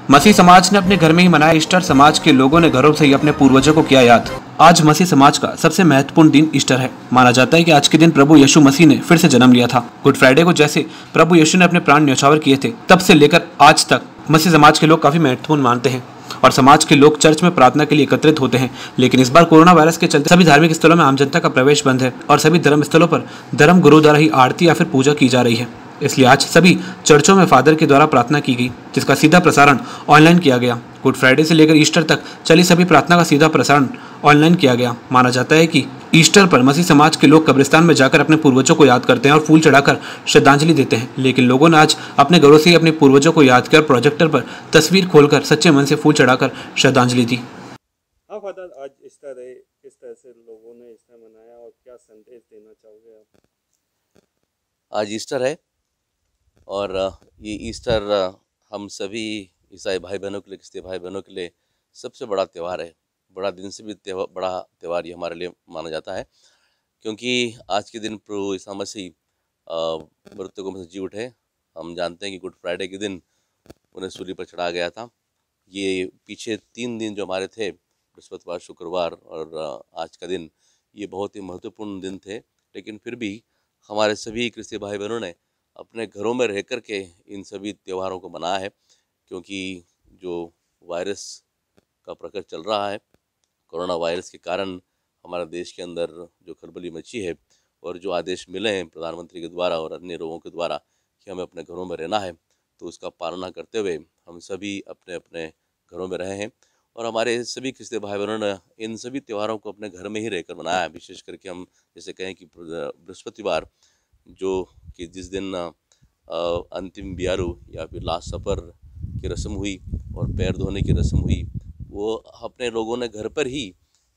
मसीह समाज ने अपने घर में ही मनाया ईस्टर। समाज के लोगों ने घरों से ही अपने पूर्वजों को किया याद। आज मसीह समाज का सबसे महत्वपूर्ण दिन ईस्टर है। माना जाता है कि आज के दिन प्रभु यीशु मसीह ने फिर से जन्म लिया था। गुड फ्राइडे को जैसे प्रभु यीशु ने अपने प्राण न्यौछावर किए थे, तब से लेकर आज तक मसीह समाज के लोग काफी महत्वपूर्ण मानते हैं और समाज के लोग चर्च में प्रार्थना के लिए एकत्रित होते हैं। लेकिन इस बार कोरोना वायरस के चलते सभी धार्मिक स्थलों में आम जनता का प्रवेश बंद है और सभी धर्म स्थलों पर धर्म गुरु द्वारा ही आरती या फिर पूजा की जा रही है। इसलिए आज सभी चर्चों में फादर के द्वारा प्रार्थना की गई, जिसका सीधा प्रसारण ऑनलाइन किया गया। गुड फ्राइडे से लेकर ईस्टर तक चली सभी प्रार्थना का सीधा प्रसारण ऑनलाइन किया गया। माना जाता है कि ईस्टर पर मसीह समाज के लोग कब्रिस्तान में जाकर अपने पूर्वजों को याद करते हैं और फूल चढ़ाकर श्रद्धांजलि देते हैं। लेकिन लोगों ने आज अपने घरों से ही अपने पूर्वजों को याद किया और प्रोजेक्टर पर तस्वीर खोलकर सच्चे मन से फूल चढ़ाकर श्रद्धांजलि दी। हाँ फादर, आज ईस्टर है, किस तरह से लोगों ने ईस्टर मनाया और क्या संदेश देना चाहोगे आप? आज ईस्टर है और ये ईस्टर हम सभी ईसाई भाई बहनों के लिए, क्रिस्ती भाई बहनों के लिए सबसे बड़ा त्यौहार है। बड़ा दिन से भी बड़ा त्यौहार ये हमारे लिए माना जाता है, क्योंकि आज के दिन प्रभु ईसा मसीह मृत्यु में से जी उठे। हम जानते हैं कि गुड फ्राइडे के दिन उन्हें सूली पर चढ़ाया गया था। ये पीछे 3 दिन जो हमारे थे, बृहस्पतिवार, शुक्रवार और आज का दिन, ये बहुत ही महत्वपूर्ण दिन थे। लेकिन फिर भी हमारे सभी क्रिस्ती भाई बहनों ने अपने घरों में रह कर के इन सभी त्योहारों को मनाया है, क्योंकि जो वायरस का प्रकोप चल रहा है, कोरोना वायरस के कारण हमारे देश के अंदर जो खलबली मची है और जो आदेश मिले हैं प्रधानमंत्री के द्वारा और अन्य लोगों के द्वारा कि हमें अपने घरों में रहना है, तो उसका पालना करते हुए हम सभी अपने अपने घरों में रहे हैं। और हमारे सभी क्रिस्ती भाई बहनों ने इन सभी त्योहारों को अपने घर में ही रहकर मनाया है। विशेष करके हम जैसे कहें कि बृहस्पतिवार, जो कि जिस दिन अंतिम बियारू या फिर लास्ट सफर की रस्म हुई और पैर धोने की रस्म हुई, वो अपने लोगों ने घर पर ही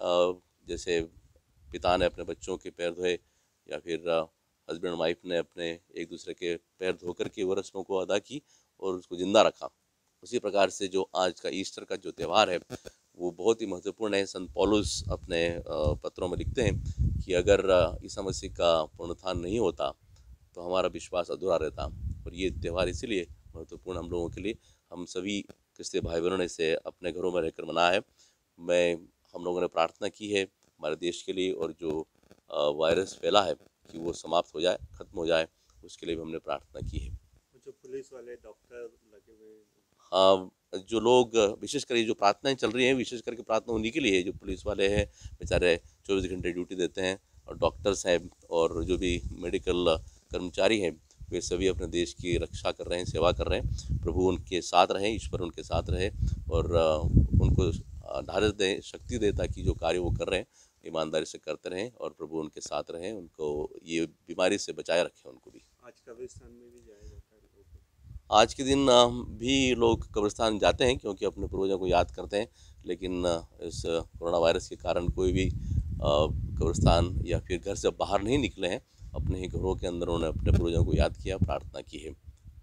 जैसे पिता ने अपने बच्चों के पैर धोए या फिर हस्बैंड वाइफ ने अपने एक दूसरे के पैर धो कर के वो रस्मों को अदा की और उसको ज़िंदा रखा। उसी प्रकार से जो आज का ईस्टर का जो त्यौहार है वो बहुत ही महत्वपूर्ण है। संत पौलुस अपने पत्रों में लिखते हैं कि अगर ईसा मसीह का पुनरुत्थान नहीं होता तो हमारा विश्वास अधूरा रहता। और ये त्यौहार इसीलिए महत्वपूर्ण हम लोगों के लिए, हम सभी क्रिस्ती भाई बहनों ने इसे अपने घरों में रहकर मनाया है। हम लोगों ने प्रार्थना की है हमारे देश के लिए, और जो वायरस फैला है कि वो समाप्त हो जाए, ख़त्म हो जाए, उसके लिए भी हमने प्रार्थना की है। जो पुलिस वाले, डॉक्टर लगे हुए, हाँ, जो लोग विशेषकर जो प्रार्थनाएं चल रही हैं, विशेष करके प्रार्थना उन्हीं के लिए है जो पुलिस वाले हैं, बेचारे 24 घंटे ड्यूटी देते हैं, और डॉक्टर्स हैं और जो भी मेडिकल कर्मचारी हैं, वे सभी अपने देश की रक्षा कर रहे हैं, सेवा कर रहे हैं। प्रभु उनके साथ रहें, ईश्वर उनके साथ रहे और उनको ढाढ़स दें, शक्ति दे, ताकि जो कार्य वो कर रहे हैं ईमानदारी से करते रहें और प्रभु उनके साथ रहें, उनको ये बीमारी से बचाए रखें उनको भी। आज कब्रिस्तान में भी जाया जाता है लोगों को? आज के दिन भी लोग कब्रिस्तान जाते हैं, क्योंकि अपने पूर्वजों को याद करते हैं। लेकिन इस कोरोना वायरस के कारण कोई भी कब्रिस्तान या फिर घर से बाहर नहीं निकले हैं, अपने ही घरों के अंदर उन्होंने अपने पूर्वजों को याद किया, प्रार्थना की है।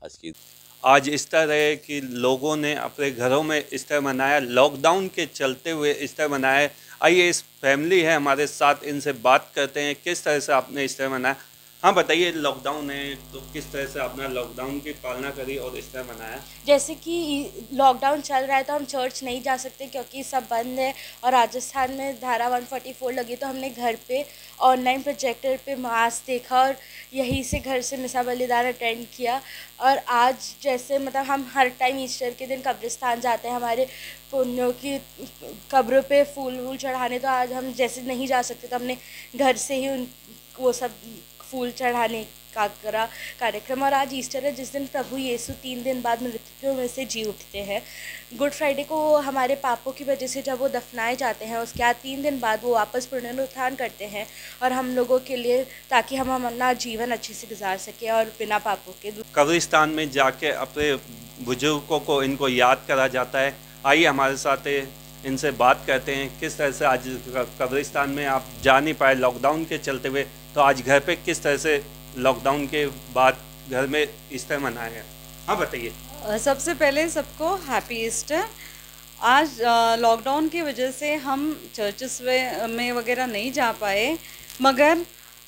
आज ईस्टर है कि लोगों ने अपने घरों में ईस्टर मनाया, लॉकडाउन के चलते हुए ईस्टर मनाया। आइए, इस फैमिली है हमारे साथ, इनसे बात करते हैं किस तरह से आपने ईस्टर मनाया। हाँ बताइए, लॉकडाउन है तो किस तरह से आपने लॉकडाउन की पालना करी और ईस्टर मनाया? जैसे कि लॉकडाउन चल रहा है तो हम चर्च नहीं जा सकते क्योंकि सब बंद है, और राजस्थान में धारा 144 लगी, तो हमने घर पे ऑनलाइन प्रोजेक्टर पे मास देखा और यहीं से घर से मिसा बलिदान अटेंड किया। और आज जैसे मतलब हम हर टाइम ईस्टर के दिन कब्रिस्तान जाते हैं हमारे पुण्यों की कब्रों पे फूल वूल चढ़ाने, तो आज हम जैसे नहीं जा सकते तो हमने घर से ही वो सब फूल चढ़ाने का करा कार्यक्रम। और आज ईस्टर है जिस दिन प्रभु यीशु 3 दिन बाद मृत्यु में से जी उठते हैं। गुड फ्राइडे को हमारे पापों की वजह से जब वो दफनाए जाते हैं, उसके बाद 3 दिन बाद वो वापस पुनरुत्थान करते हैं और हम लोगों के लिए, ताकि हम अपना जीवन अच्छे से गुजार सकें और बिना पापों के। कब्रिस्तान में जाके अपने बुजुर्गों को इनको याद करा जाता है। आइए हमारे साथ इनसे बात करते हैं किस तरह से आज कब्रिस्तान में आप जा नहीं पाए लॉकडाउन के चलते हुए, तो आज घर पे किस तरह से लॉकडाउन के बाद घर में ईस्टर मनाया है। हाँ बताइए। सबसे पहले सबको हैप्पी ईस्टर। आज लॉकडाउन की वजह से हम चर्चेस में वगैरह नहीं जा पाए, मगर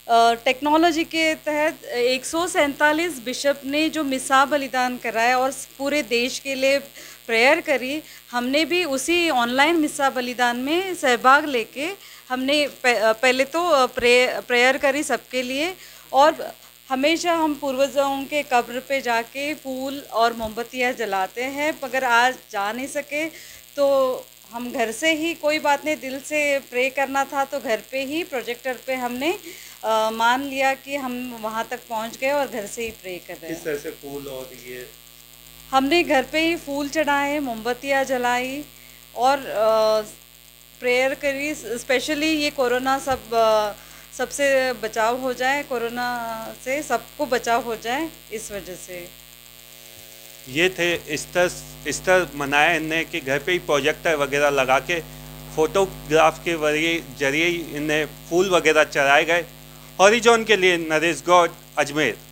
टेक्नोलॉजी के तहत 147 बिशप ने जो मिसा बलिदान कराया और पूरे देश के लिए प्रेयर करी, हमने भी उसी ऑनलाइन मिसा बलिदान में सहभाग लेके हमने पहले तो प्रेयर करी सबके लिए, और हमेशा हम पूर्वजों के कब्र पे जाके फूल और मोमबत्तियाँ जलाते हैं। अगर आज जा नहीं सके तो हम घर से ही, कोई बात नहीं, दिल से प्रे करना था तो घर पे ही प्रोजेक्टर पे हमने मान लिया कि हम वहाँ तक पहुँच गए और घर से ही प्रे कर रहे हैं। किस तरह से फूल और ये हमने घर पे ही फूल चढ़ाए, मोमबत्तियाँ जलाई और प्रेयर करी। स्पेशली ये कोरोना सबसे बचाव हो जाए, कोरोना से सबको बचाव हो जाए, इस वजह से। ये थे ईस्टर मनाया इनने कि घर पे ही प्रोजेक्टर वगैरह लगा के फोटोग्राफ के जरिए इन्हें फूल वगैरह चढ़ाए गए। हॉरिजॉन के लिए नरेश गौड़, अजमेर।